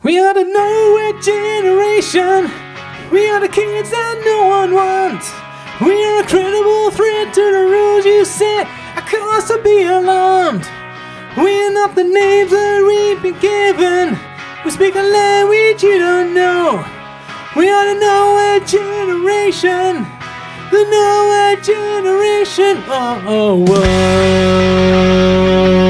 We are the nowhere generation. We are the kids that no one wants. We are a credible threat to the rules you set. A cause to be alarmed. We are not the names that we've been given. We speak a language you don't know. We are the nowhere generation. The nowhere generation. Oh, oh, whoa.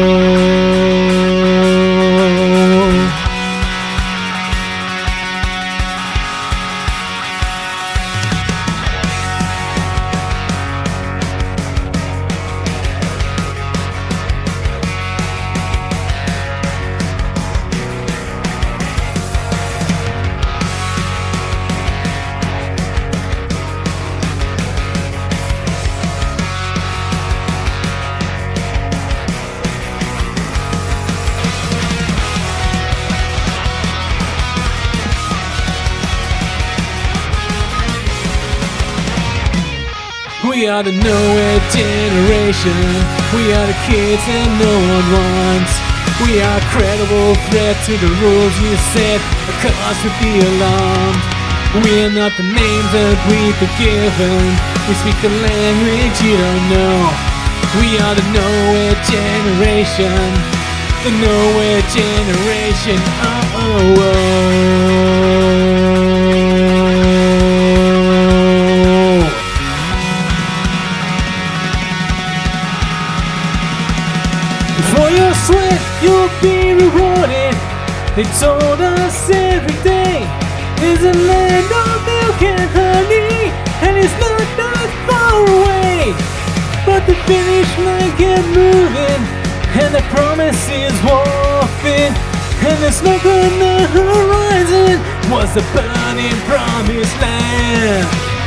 We are the nowhere generation. We are the kids that no one wants. We are a credible threat to the rules you set, a cause to be alarmed. We are not the names that we've been given. We speak the language you don't know. We are the nowhere generation. The nowhere generation. Oh, oh, oh. For your sweat, you'll be rewarded. They told us every day there's a land of milk and honey, and it's not that far away. But the finish line kept moving, and the promise is warping, and the smoke on the horizon was the burning promised land.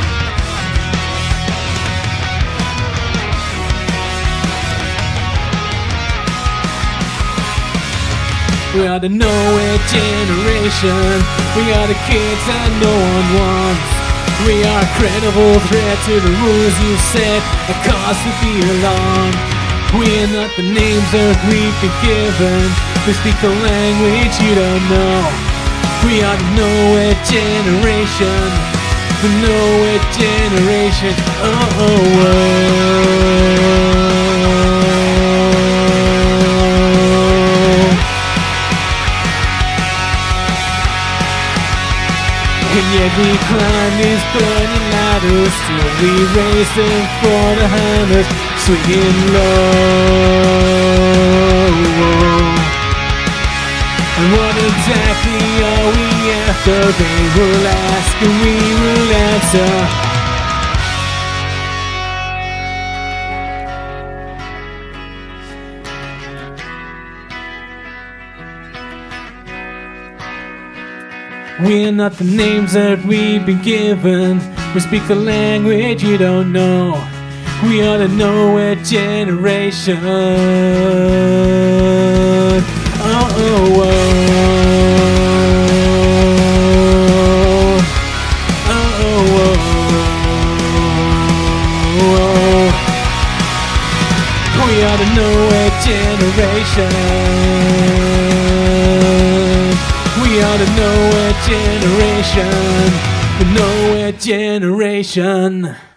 We are the nowhere generation. We are the kids that no one wants. We are a credible threat to the rules you set, a cause to be alarmed. We are not the names that we've been given. We speak the language you don't know. We are the nowhere generation. The nowhere generation. Oh, oh, oh. And yet we climb these burning ladders till we raise them for the hammers, swinging low. And what exactly are we after? They will ask and we will answer. We're not the names that we've been given. We speak the language you don't know. We are the nowhere generation. Oh, oh, oh. Oh, oh, oh. We are the nowhere generation. We are the nowhere generation, the nowhere generation.